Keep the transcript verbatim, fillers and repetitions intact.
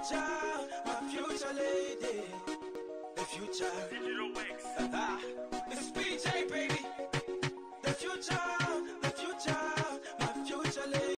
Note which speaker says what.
Speaker 1: future, my future lady. The future.
Speaker 2: Digital Wix.
Speaker 1: Ah.